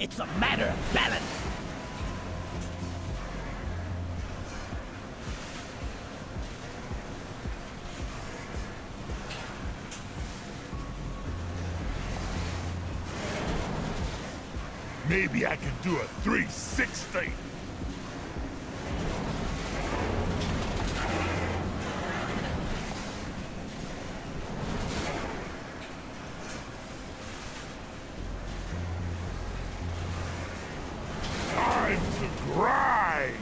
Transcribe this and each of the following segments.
It's a matter of balance. Maybe I can do a 360. Time to grind!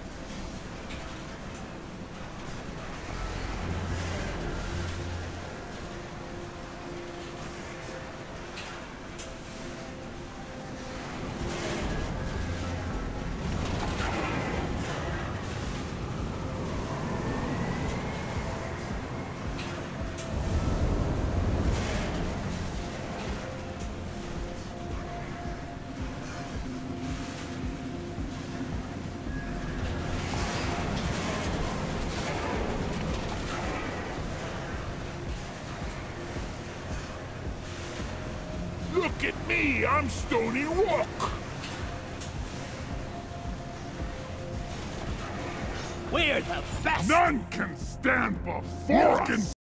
Look at me, I'm Stony Rock! We're the best! None can stand before us!